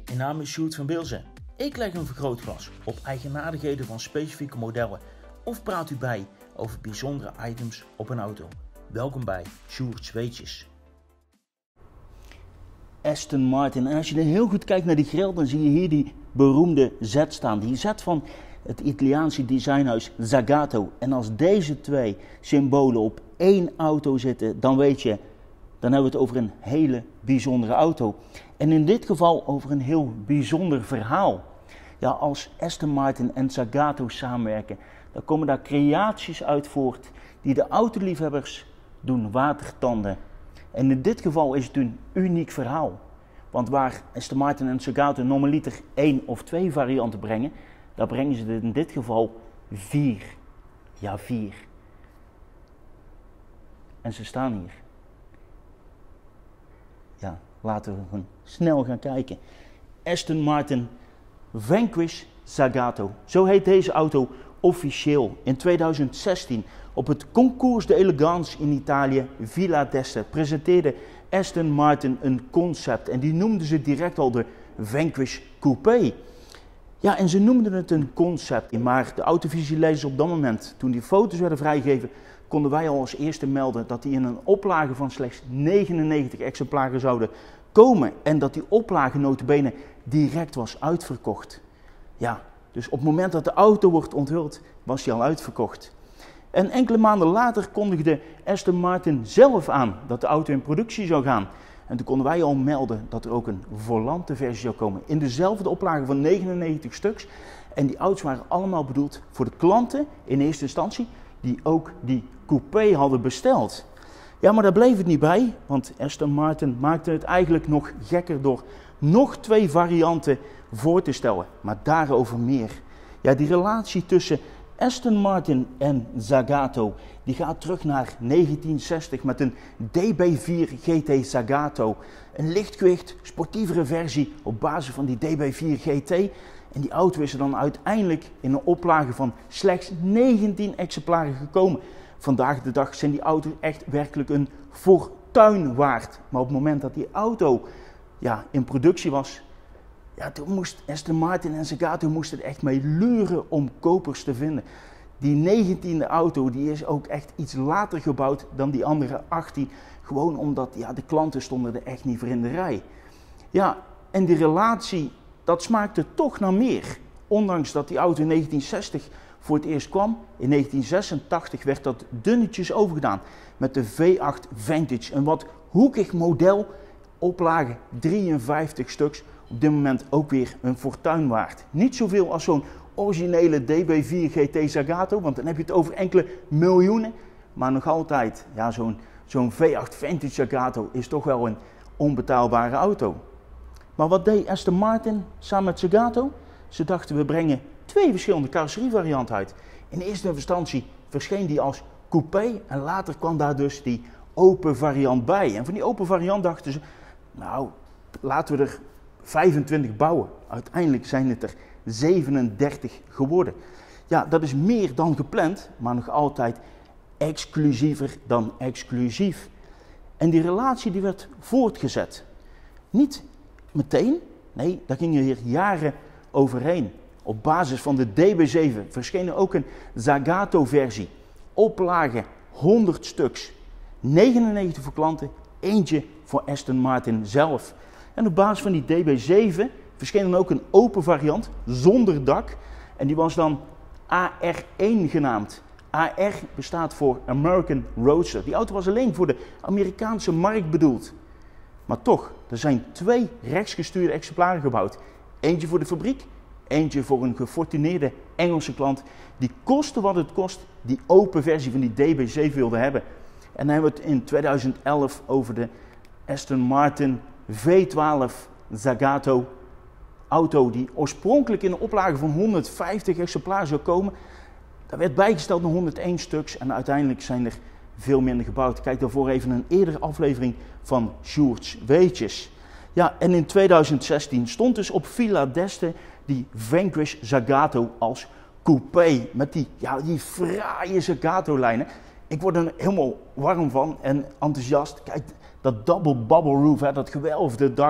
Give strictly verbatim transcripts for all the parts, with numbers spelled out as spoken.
Mijn naam is Sjoerd van Bilzen. Ik leg een vergrootglas op eigenaardigheden van specifieke modellen of praat u bij over bijzondere items op een auto. Welkom bij Sjoerd's Weetjes. Aston Martin. En als je heel goed kijkt naar die grill, dan zie je hier die beroemde Z staan. Die Z van het Italiaanse designhuis Zagato. En als deze twee symbolen op één auto zitten, dan weet je, dan hebben we het over een hele bijzondere auto. En in dit geval over een heel bijzonder verhaal. Ja, als Aston Martin en Zagato samenwerken, dan komen daar creaties uit voort die de autoliefhebbers doen watertanden. En in dit geval is het een uniek verhaal. Want waar Aston Martin en Zagato normaliter één of twee varianten brengen, daar brengen ze in dit geval vier. Ja, vier. En ze staan hier. Ja, laten we gewoon snel gaan kijken. Aston Martin Vanquish Zagato. Zo heet deze auto officieel. In tweeduizend zestien op het Concours d'Elegance in Italië, Villa d'Este, presenteerde Aston Martin een concept. En die noemden ze direct al de Vanquish Coupé. Ja, en ze noemden het een concept. Maar de autovisielezers op dat moment, toen die foto's werden vrijgegeven, konden wij al als eerste melden dat die in een oplage van slechts negenennegentig exemplaren zouden komen. En dat die oplage nota bene direct was uitverkocht. Ja, dus op het moment dat de auto wordt onthuld, was die al uitverkocht. En enkele maanden later kondigde Aston Martin zelf aan dat de auto in productie zou gaan. En toen konden wij al melden dat er ook een volante versie zou komen. In dezelfde oplage van negenennegentig stuks. En die auto's waren allemaal bedoeld voor de klanten in eerste instantie die ook die coupé hadden besteld. Ja, maar daar bleef het niet bij, want Aston Martin maakte het eigenlijk nog gekker door nog twee varianten voor te stellen. Maar daarover meer. Ja, die relatie tussen Aston Martin en Zagato, die gaat terug naar negentien zestig met een D B vier G T Zagato. Een lichtgewicht, sportievere versie op basis van die D B vier G T. En die auto is er dan uiteindelijk in een oplage van slechts negentien exemplaren gekomen. Vandaag de dag zijn die auto's echt werkelijk een fortuin waard. Maar op het moment dat die auto ja, in productie was, ja, toen moest Aston Martin en Zagato moesten er echt mee luren om kopers te vinden. Die negentiende auto die is ook echt iets later gebouwd dan die andere achttien. Gewoon omdat ja, de klanten stonden er echt niet voor in de rij. Ja, en die relatie, dat smaakte toch naar meer. Ondanks dat die auto in negentien zestig voor het eerst kwam, in negentien zesentachtig werd dat dunnetjes overgedaan met de V acht Vantage. Een wat hoekig model, oplage drieënvijftig stuks. Op dit moment ook weer een fortuin waard. Niet zoveel als zo'n originele D B vier G T Zagato, want dan heb je het over enkele miljoenen. Maar nog altijd, ja, zo'n zo'n V acht Vantage Zagato is toch wel een onbetaalbare auto. Maar wat deed Aston Martin samen met Zagato? Ze dachten, we brengen twee verschillende carrosserievarianten uit. In eerste instantie verscheen die als coupé en later kwam daar dus die open variant bij. En van die open variant dachten ze, nou, laten we er vijfentwintig bouwen. Uiteindelijk zijn het er zevenendertig geworden. Ja, dat is meer dan gepland, maar nog altijd exclusiever dan exclusief. En die relatie die werd voortgezet. Niet meteen, nee, daar gingen hier jaren overheen. Op basis van de D B zeven verscheen er ook een Zagato-versie. Oplage honderd stuks. negenennegentig voor klanten, eentje voor Aston Martin zelf. En op basis van die D B zeven verscheen dan ook een open variant zonder dak. En die was dan A R één genaamd. A R bestaat voor American Roadster. Die auto was alleen voor de Amerikaanse markt bedoeld. Maar toch, er zijn twee rechtsgestuurde exemplaren gebouwd. Eentje voor de fabriek, eentje voor een gefortuneerde Engelse klant. Die koste wat het kost, die open versie van die D B zeven wilde hebben. En dan hebben we het in tweeduizend elf over de Aston Martin V twaalf Zagato. Auto die oorspronkelijk in een oplage van honderdvijftig exemplaren zou komen. Daar werd bijgesteld naar honderdéén stuks en uiteindelijk zijn er veel minder gebouwd. Kijk daarvoor even een eerdere aflevering van Sjoerd's Weetjes. Ja, en in tweeduizend zestien stond dus op Villa d'Este die Vanquish Zagato als coupé. Met die, ja, die fraaie Zagato-lijnen. Ik word er helemaal warm van en enthousiast. Kijk, dat double bubble roof, hè, dat gewelfde dak.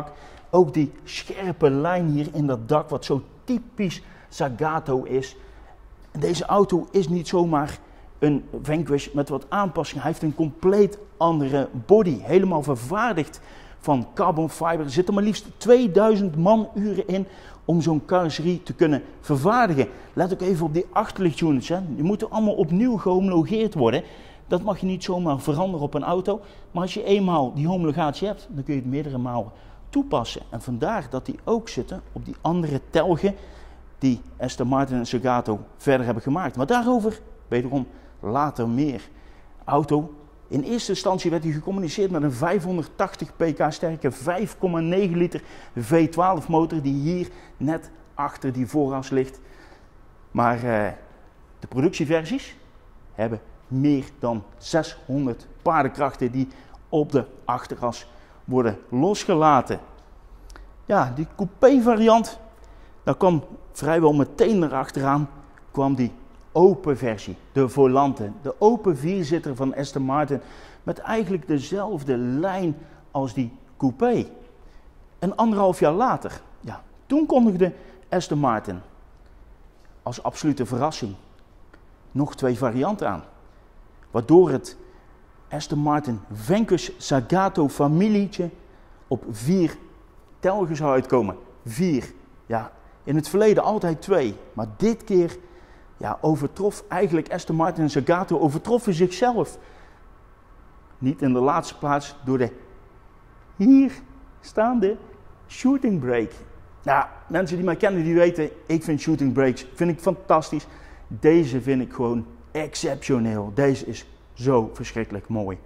Ook die scherpe lijn hier in dat dak, wat zo typisch Zagato is. En deze auto is niet zomaar een Vanquish met wat aanpassingen. Hij heeft een compleet andere body, helemaal vervaardigd van carbon fiber. Er zitten maar liefst tweeduizend manuren in om zo'n carrosserie te kunnen vervaardigen. Let ook even op die achterlichtunits. Hè. Die moeten allemaal opnieuw gehomologeerd worden. Dat mag je niet zomaar veranderen op een auto. Maar als je eenmaal die homologatie hebt, dan kun je het meerdere malen toepassen. En vandaar dat die ook zitten op die andere telgen die Aston Martin en Zagato verder hebben gemaakt. Maar daarover wederom later meer. Auto, in eerste instantie werd hij gecommuniceerd met een vijfhonderdtachtig pk sterke vijf komma negen liter V twaalf motor die hier net achter die vooras ligt. Maar uh, de productieversies hebben meer dan zeshonderd paardenkrachten die op de achteras worden losgelaten. Ja, die coupé variant, daar kwam vrijwel meteen erachteraan kwam die open versie, de Volante, de open vierzitter van Aston Martin, met eigenlijk dezelfde lijn als die coupé. En anderhalf jaar later, ja, toen kondigde Aston Martin als absolute verrassing nog twee varianten aan, waardoor het Aston Martin Vanquish Zagato familietje op vier telgen zou uitkomen. Vier, ja, in het verleden altijd twee, maar dit keer ja, overtrof eigenlijk Aston Martin en Zagato overtroffen zichzelf. Niet in de laatste plaats door de hier staande shooting brake. Nou, mensen die mij kennen die weten, ik vind shooting brakes vind ik fantastisch. Deze vind ik gewoon exceptioneel. Deze is zo verschrikkelijk mooi.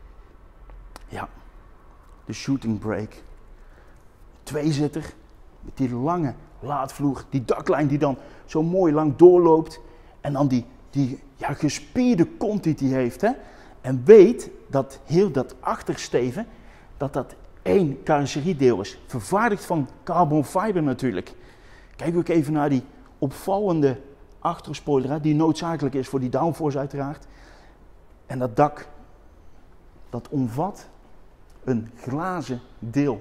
Ja, de shooting brake. Tweezitter met die lange laadvloer, die daklijn die dan zo mooi lang doorloopt. En dan die, die ja, gespierde kont die hij heeft. Hè? En weet dat heel dat achtersteven, dat dat één carrosseriedeel is. Vervaardigd van carbon fiber natuurlijk. Kijk ook even naar die opvallende achterspoiler, hè, die noodzakelijk is voor die downforce uiteraard. En dat dak, dat omvat een glazen deel.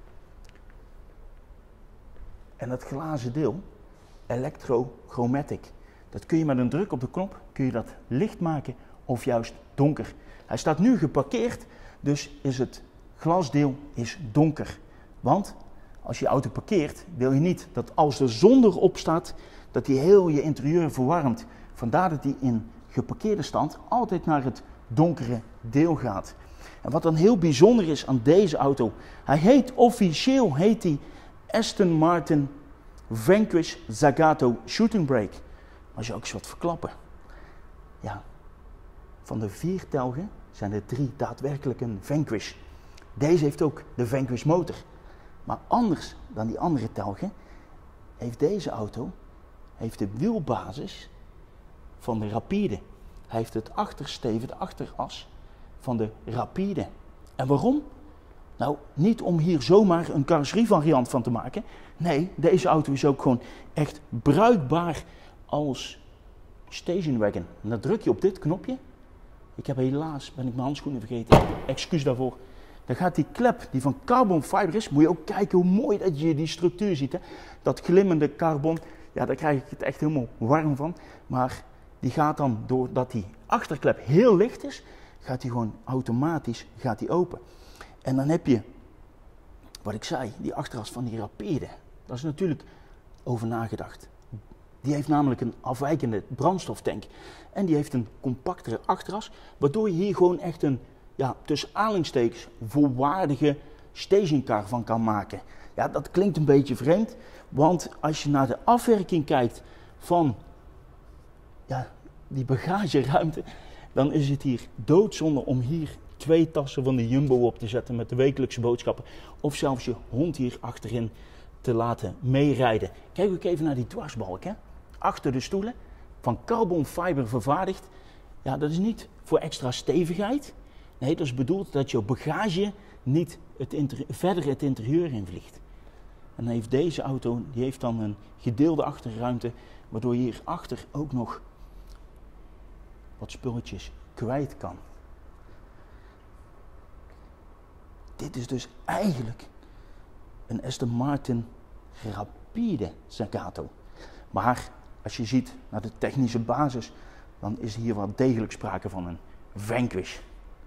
En dat glazen deel, electrochromatic. Dat kun je met een druk op de knop, kun je dat licht maken of juist donker. Hij staat nu geparkeerd, dus is het glasdeel is donker. Want als je je auto parkeert, wil je niet dat als de zon erop staat, dat die heel je interieur verwarmt. Vandaar dat hij in geparkeerde stand altijd naar het donkere deel gaat. En wat dan heel bijzonder is aan deze auto, hij heet officieel heet hij Aston Martin Vanquish Zagato Shooting Brake. Maar als je ook eens wat verklappen. Ja, van de vier telgen zijn er drie daadwerkelijk een Vanquish. Deze heeft ook de Vanquish motor. Maar anders dan die andere telgen heeft deze auto heeft de wielbasis van de Rapide. Hij heeft het achtersteven, de achteras van de Rapide. En waarom? Nou, niet om hier zomaar een carrosserievariant van te maken. Nee, deze auto is ook gewoon echt bruikbaar als station wagon. En dan druk je op dit knopje. Ik heb helaas, ben ik mijn handschoenen vergeten. Excuus daarvoor. Dan gaat die klep, die van carbon fiber is, moet je ook kijken hoe mooi dat je die structuur ziet. Hè? Dat glimmende carbon, ja, daar krijg ik het echt helemaal warm van. Maar die gaat dan, doordat die achterklep heel licht is, gaat die gewoon automatisch gaat die open. En dan heb je, wat ik zei, die achteras van die Rapide. Daar is natuurlijk over nagedacht. Die heeft namelijk een afwijkende brandstoftank. En die heeft een compactere achteras, waardoor je hier gewoon echt een, ja, tussen aanhalingstekens, volwaardige stationcar van kan maken. Ja, dat klinkt een beetje vreemd, want als je naar de afwerking kijkt van ja, die bagageruimte, dan is het hier doodzonde om hier twee tassen van de Jumbo op te zetten met de wekelijkse boodschappen. Of zelfs je hond hier achterin te laten meerijden. Kijk ook even naar die dwarsbalk, hè? Achter de stoelen, van carbon fiber vervaardigd. Ja, dat is niet voor extra stevigheid. Nee, dat is bedoeld dat je bagage niet het verder het interieur invliegt. En dan heeft deze auto, die heeft dan een gedeelde achterruimte, waardoor je hierachter ook nog wat spulletjes kwijt kan. Dit is dus eigenlijk een Aston Martin Rapide Zagato. Maar als je ziet naar de technische basis, dan is hier wel degelijk sprake van een Vanquish.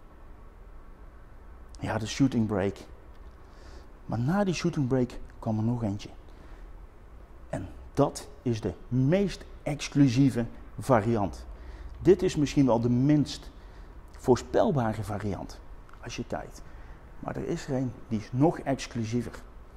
Ja, de shooting brake. Maar na die shooting brake kwam er nog eentje. En dat is de meest exclusieve variant. Dit is misschien wel de minst voorspelbare variant, als je kijkt. Maar er is er een die is nog exclusiever.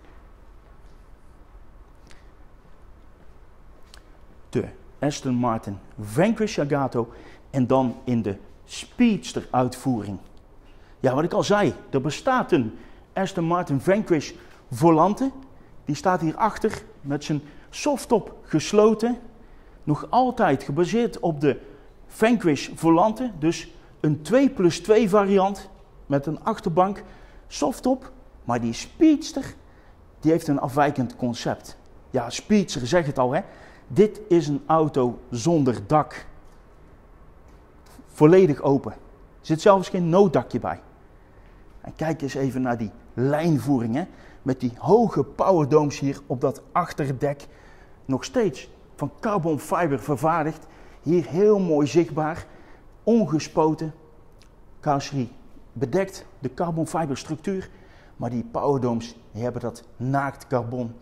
De Aston Martin Vanquish Zagato en dan in de Speedster uitvoering. Ja, wat ik al zei, er bestaat een Aston Martin Vanquish Volante. Die staat hierachter met zijn softtop gesloten. Nog altijd gebaseerd op de Vanquish Volante. Dus een twee plus twee variant met een achterbank softtop. Maar die Speedster, die heeft een afwijkend concept. Ja, Speedster, zeg het al hè. Dit is een auto zonder dak. Volledig open. Er zit zelfs geen nooddakje bij. En kijk eens even naar die lijnvoering, hè? Met die hoge powerdomes hier op dat achterdek. Nog steeds van carbon fiber vervaardigd. Hier heel mooi zichtbaar. Ongespoten. Carrosserie bedekt de carbon fiber structuur. Maar die powerdomes die hebben dat naakt carbon.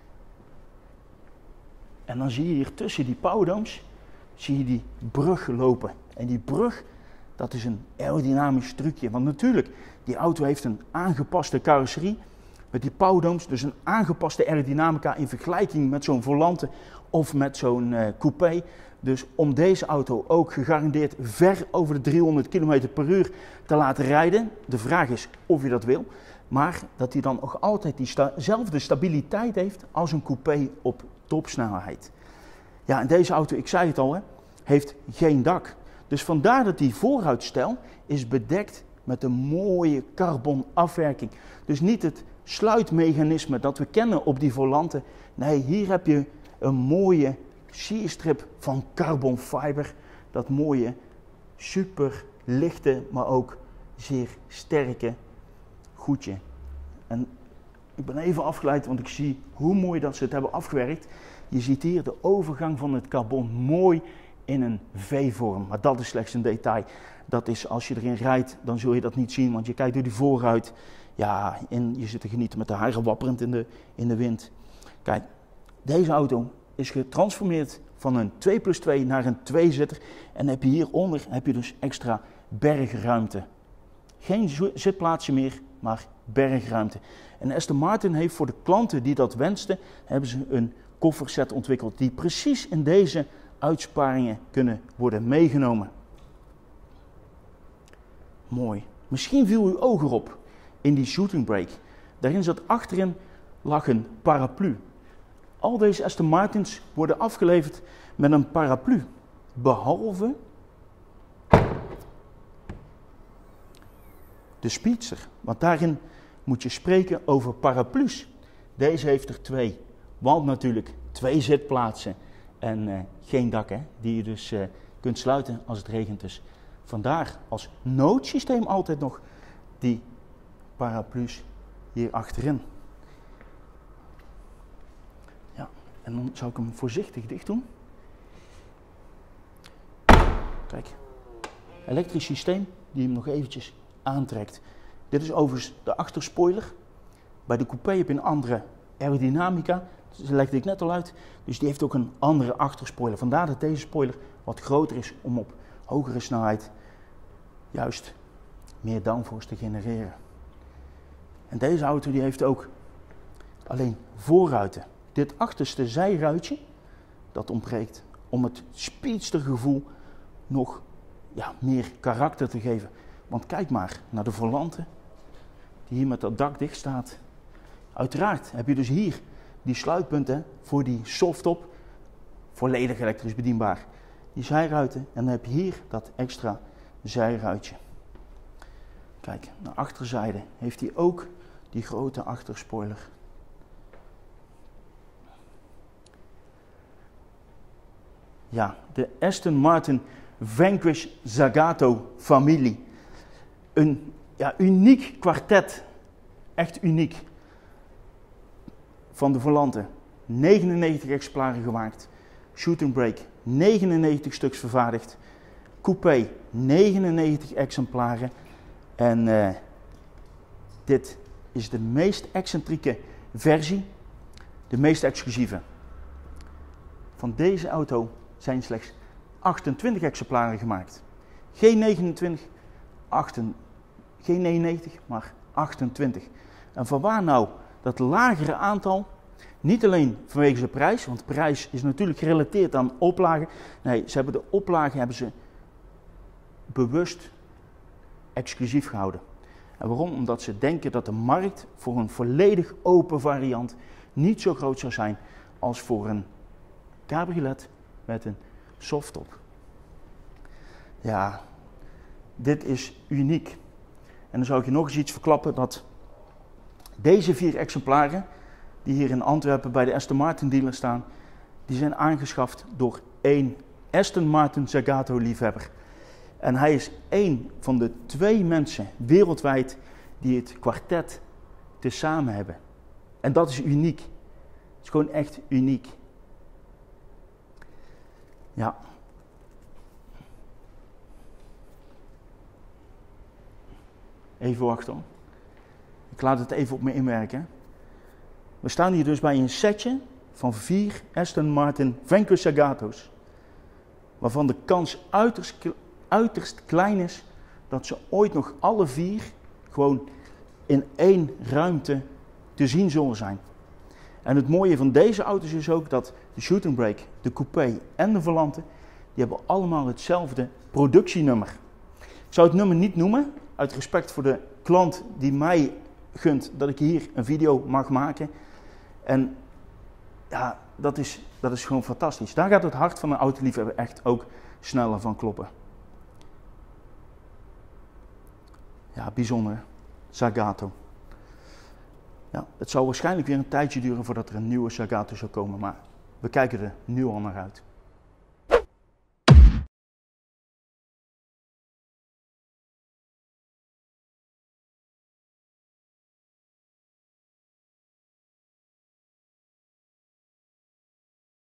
En dan zie je hier tussen die powerdomes zie je die brug lopen. En die brug, dat is een aerodynamisch trucje. Want natuurlijk, die auto heeft een aangepaste carrosserie met die powerdomes. Dus een aangepaste aerodynamica in vergelijking met zo'n Volante of met zo'n uh, coupé. Dus om deze auto ook gegarandeerd ver over de driehonderd kilometer per uur te laten rijden. De vraag is of je dat wil. Maar dat hij dan nog altijd diezelfde stabiliteit heeft als een coupé op topsnelheid. Ja, en deze auto, ik zei het al, hè, heeft geen dak. Dus vandaar dat die vooruitstel is bedekt met een mooie carbon afwerking. Dus niet het sluitmechanisme dat we kennen op die Volante. Nee, hier heb je een mooie sierstrip van carbon fiber. Dat mooie, super lichte, maar ook zeer sterke goedje. En ik ben even afgeleid, want ik zie hoe mooi dat ze het hebben afgewerkt. Je ziet hier de overgang van het carbon mooi in een V-vorm. Maar dat is slechts een detail. Dat is als je erin rijdt, dan zul je dat niet zien, want je kijkt door die voorruit. Ja, en je zit te genieten met de haren wapperend in de, in de wind. Kijk, deze auto is getransformeerd van een twee plus twee naar een twee-zitter. En heb je hieronder heb je dus extra bergruimte. Geen zitplaatsje meer, maar bergruimte. En Aston Martin heeft voor de klanten die dat wensten, hebben ze een kofferset ontwikkeld die precies in deze uitsparingen kunnen worden meegenomen. Mooi. Misschien viel uw oog erop in die shooting brake. Daarin zat achterin lag een paraplu. Al deze Aston Martins worden afgeleverd met een paraplu. Behalve de Speedster. Want daarin moet je spreken over paraplu's. Deze heeft er twee. Want natuurlijk twee zitplaatsen en uh, geen dak, hè, die je dus uh, kunt sluiten als het regent. Dus vandaar als noodsysteem altijd nog die paraplu's hier achterin. Ja, en dan zou ik hem voorzichtig dicht doen. Kijk, elektrisch systeem die hem nog eventjes aantrekt. Dit is overigens de achterspoiler. Bij de coupé heb je een andere aerodynamica. Dat legde ik net al uit. Dus die heeft ook een andere achterspoiler. Vandaar dat deze spoiler wat groter is om op hogere snelheid juist meer downforce te genereren. En deze auto die heeft ook alleen voorruiten. Dit achterste zijruitje, dat ontbreekt om het speedstergevoel nog ja, meer karakter te geven. Want kijk maar naar de Volante, die hier met dat dak dicht staat. Uiteraard heb je dus hier die sluitpunten voor die softtop, volledig elektrisch bedienbaar. Die zijruiten en dan heb je hier dat extra zijruitje. Kijk, naar de achterzijde heeft hij ook die grote achterspoiler. Ja, de Aston Martin Vanquish Zagato familie. Een ja, uniek kwartet. Echt uniek. van de Volante, negenennegentig exemplaren gemaakt. Shooting Brake, negenennegentig stuks vervaardigd. Coupé, negenennegentig exemplaren. En uh, dit is de meest excentrieke versie, de meest exclusieve. Van deze auto zijn slechts achtentwintig exemplaren gemaakt. Geen negenentwintig, achtentwintig, geen negenennegentig, maar achtentwintig. En vanwaar nou dat lagere aantal? Niet alleen vanwege de prijs, want de prijs is natuurlijk gerelateerd aan oplagen. Nee, ze hebben de oplagen hebben ze bewust exclusief gehouden. En waarom? Omdat ze denken dat de markt voor een volledig open variant niet zo groot zou zijn als voor een cabriolet met een softtop. Ja, dit is uniek. En dan zou ik je nog eens iets verklappen dat deze vier exemplaren die hier in Antwerpen bij de Aston Martin dealer staan, die zijn aangeschaft door één Aston Martin Zagato liefhebber. En hij is één van de twee mensen wereldwijd die het kwartet tezamen hebben. En dat is uniek. Het is gewoon echt uniek. Ja. Even wachten hoor. Ik laat het even op me inwerken. We staan hier dus bij een setje van vier Aston Martin Vanquish Zagato's. Waarvan de kans uiterst, uiterst klein is dat ze ooit nog alle vier gewoon in één ruimte te zien zullen zijn. En het mooie van deze auto's is ook dat de Shooting Brake, de Coupé en de Volante, die hebben allemaal hetzelfde productienummer. Ik zou het nummer niet noemen, uit respect voor de klant die mij gunt dat ik hier een video mag maken. En ja, dat is, dat is gewoon fantastisch. Daar gaat het hart van een autoliefhebber echt ook sneller van kloppen. Ja, bijzonder. Zagato. Ja, het zal waarschijnlijk weer een tijdje duren voordat er een nieuwe Zagato zou komen, maar we kijken er nu al naar uit.